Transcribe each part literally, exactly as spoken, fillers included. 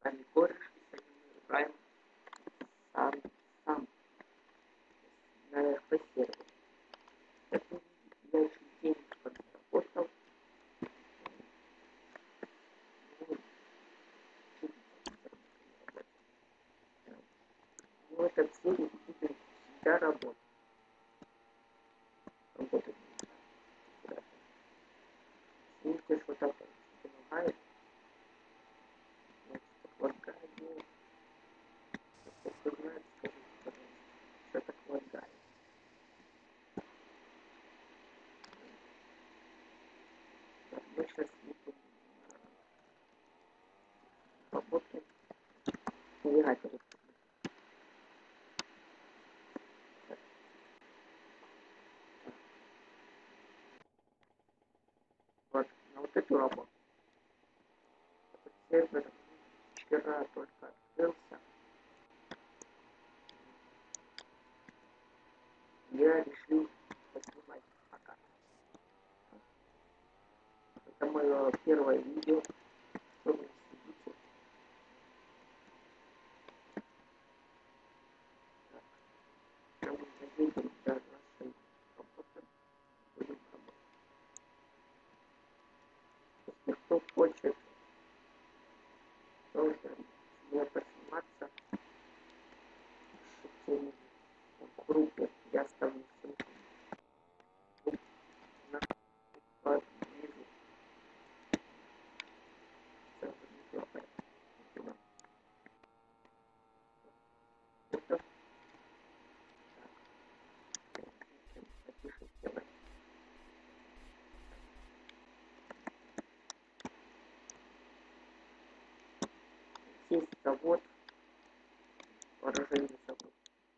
вами кореш, и сегодня мы играем сам, сам на эр пи сервере. Как вы видите, я еще денег подработал. Ну, этот сервис будет всегда работать. Работать не мешает. Видите, что так помогает. Значит, лагает. Кто знает, скажите, пожалуйста, что так лагает. Так, мы сейчас едем на работу навигаторе. Вот, на вот эту работу. Этот сервер вчера только открылся. Я решил поснимать пока. Это мое первое видео. Что вы следите. Так, мы заедем до нашей работы. Будем работать. Если кто хочет тоже мне посниматься в группе, я оставлю ссылку на под ниже. Сразу не хватает. Это напишите лайк. Есть завод, вооруженный завод.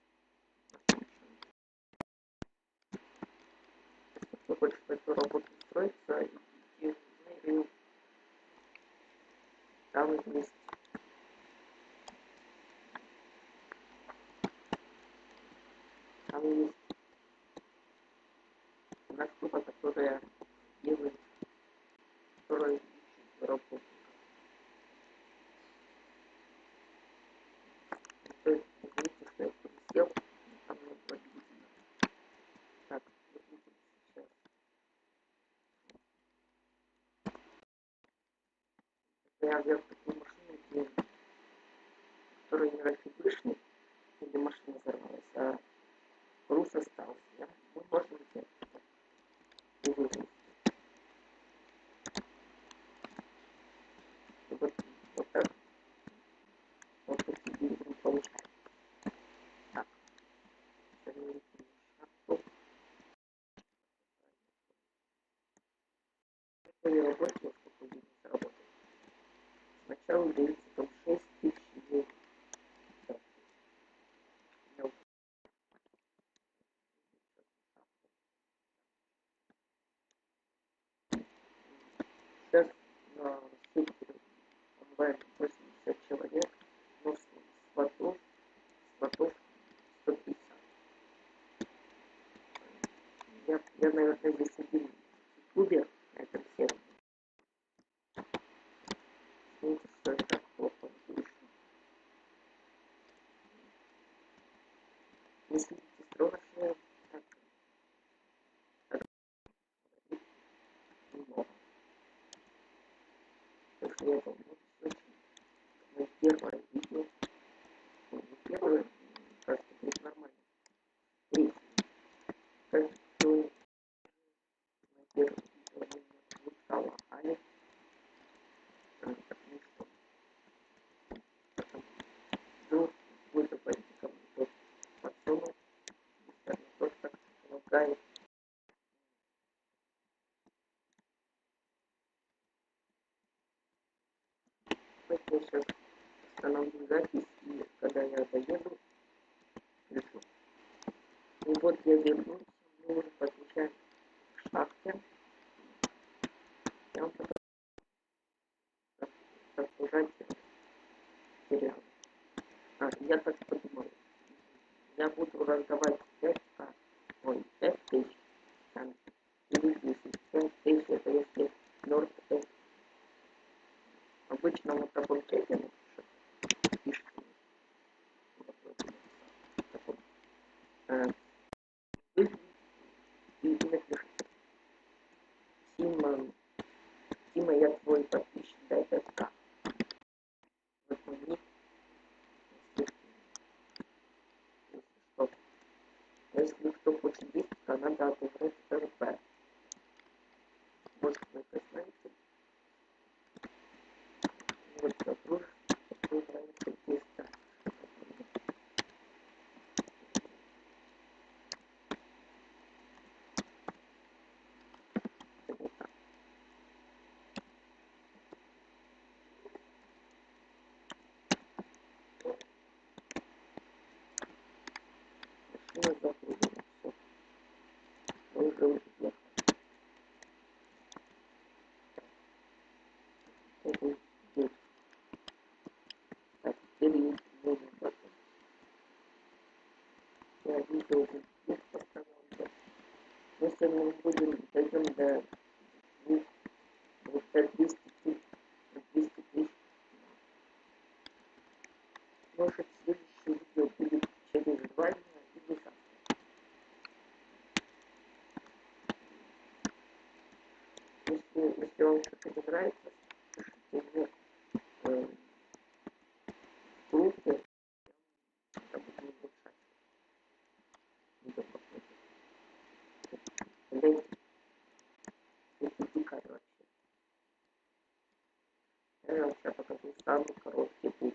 Если кто хочет в эту работу устроиться, идите в мэрию. Там есть там есть одна штука, которая делает, которая ищет работников. То есть, извините, что я пересел, там не было видно. Так, вот видите сейчас. Я взял такую машину, где, которая не рафибышный, или машина взорвалась, а груз остался. Да? Мы можем взять и выгрузить. Вот, вот так. Вот такие деньги мы получаем. Так. При работе, сколько будет заработать. Сначала дается там шесть тысяч евро. Сейчас на сутки онлайн восемьдесят человек, но слотов, слотов сто пятьдесят. Я, я, наверное, здесь один в ютубе на этом сервере. Смотрите, что это так плохо вышло. Не следите строго, что так, так немного. Потому что я помню, очень мое первое видео, ну, не первое, кажется, будет нормально. Третье. Кажется, что мое первое видео не звучало Алекс, потому что ну, какой-то политиком тот подсунул, и тот так помогает. Поэтому сейчас остановлю запись, и когда я доеду, включу. И вот я вернусь, мы уже подключаем к шахте. Я вам потом продолжать сериал. А, я так подумал. Я буду раздавать пять к, ой, пять тысяч или десять. пять тысяч это если норд. Обычно на таком чеке напишет если кто хочет есть, то надо отыграть РП. Вот это знаете. Вот вопрос, который нравится тесто. Я заходим, все. Мы уже уехали. Это здесь. А теперь есть время потом. Я видео здесь постановлю. Если мы будем, дойдем до двести тысяч. Может, следующее видео будет через два дня или завтра. Если, если вам что-то не нравится, пишите мне э, в группе, я буду улучшать. Видео посмотрите. Гляньте, это дикарь вообще. Я вам сейчас покажу самый короткий путь.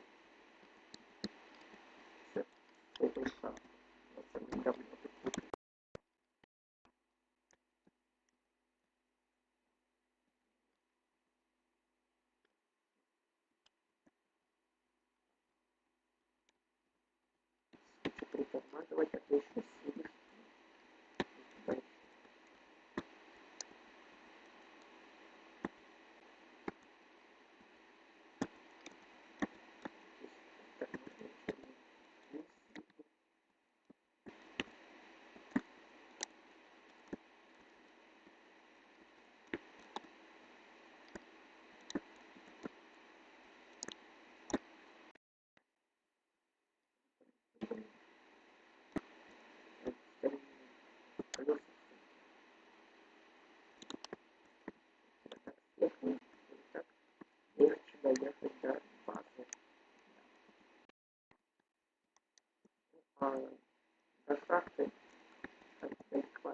Все, это ушла. Вот самый давно этот путь. Притормаживать, а то еще сидишь. Легче доехать до базы. А до шахты далековато.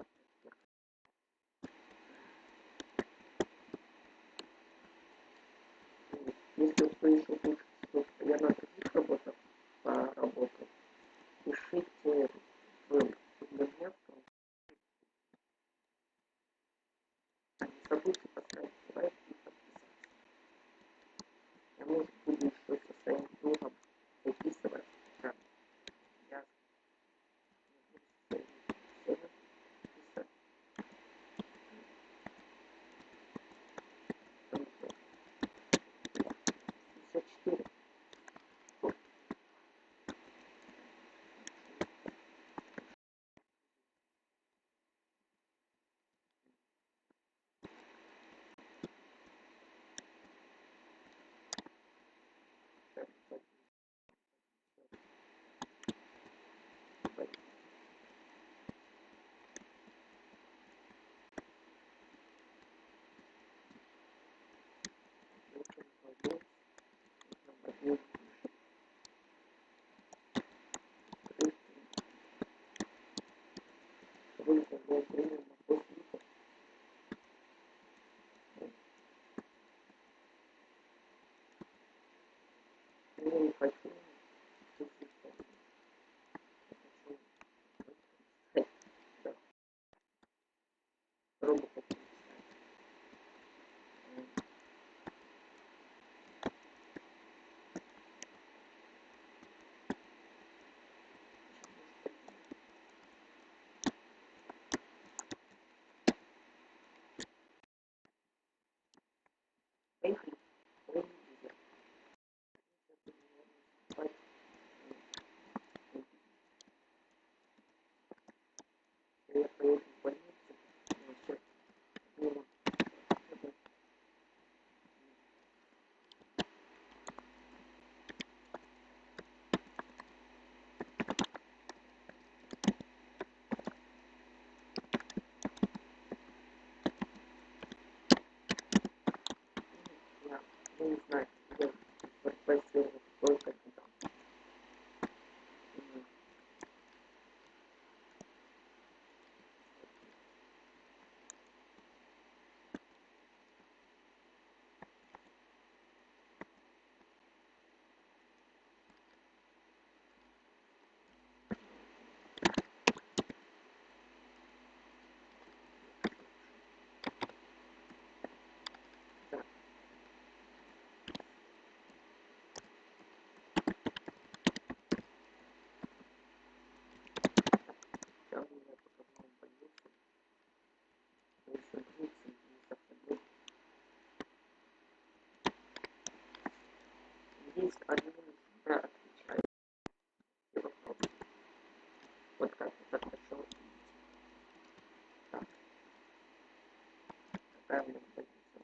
Если кто еще хочет, что я на других работах поработал, пишите в Кубернетском. А не забудьте поставить лайк и подписаться. Я, может, буду еще со своим другом записывать. Да. Я буду со своими друзьями писать. пятьдесят четыре. Сколько было времени после этого? Я не хочу. Да. Роботов. Поехали. присоединиться и заходить. Здесь админ всегда отвечает все вопросы. Вот как я захотел видеть. Так. Какая у меня позиция?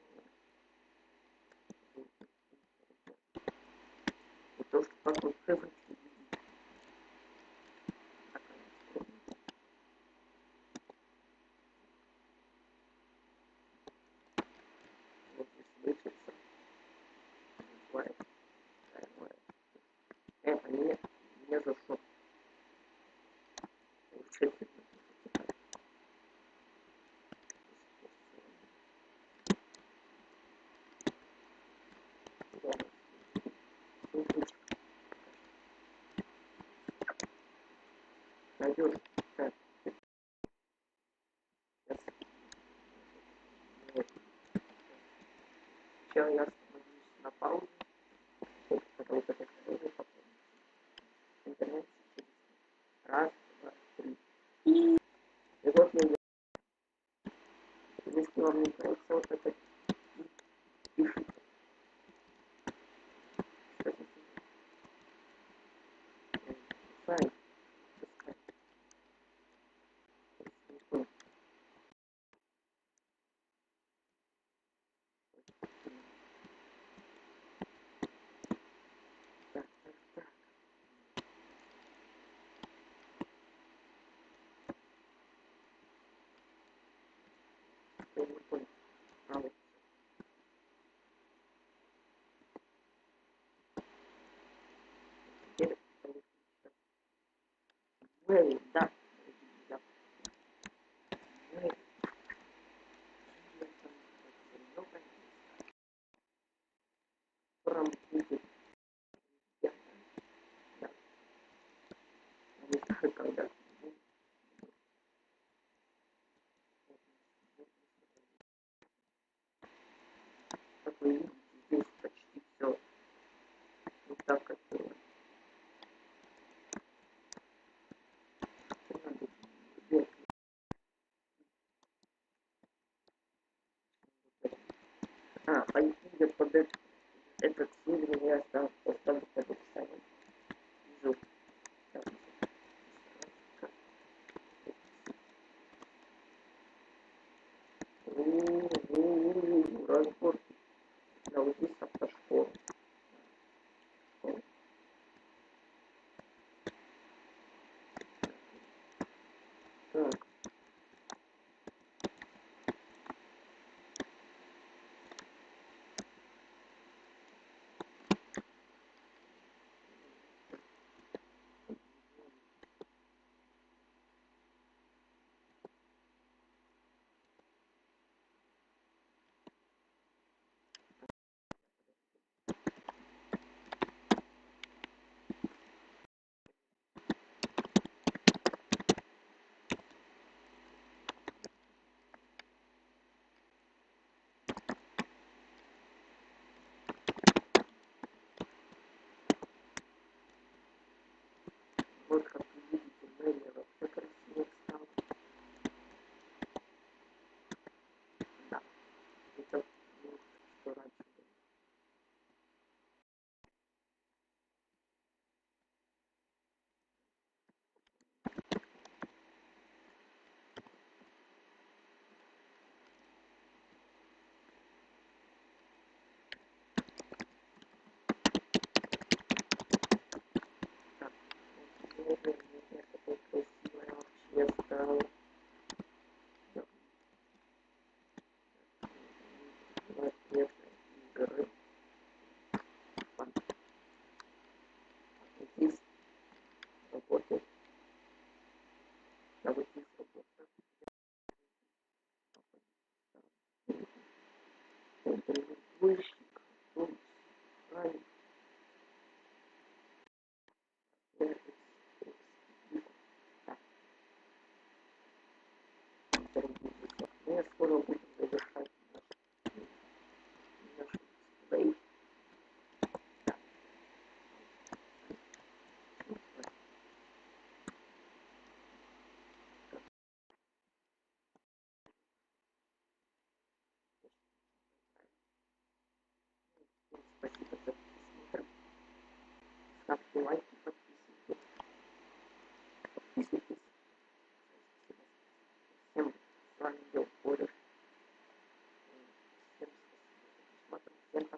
И то, что как вы привыкли видеть. Такая стройная. Вот здесь вычится. Бывает. Это не, не за что. Получается, найдешь. Так. Сейчас я остановлюсь на паузе. Потому что это тоже потом. Интернет через раз, два, три. И вот я, если вам не нравится вот это, пишите. Сайт. Так, так, так. Я не понял. А вот. Теперь получится. Well, да. Да. Well. Прям будет. Да. Не знаю, когда. Как вы видите, здесь почти все не так, как было. А, пойти под этот, этот сильный я оставил.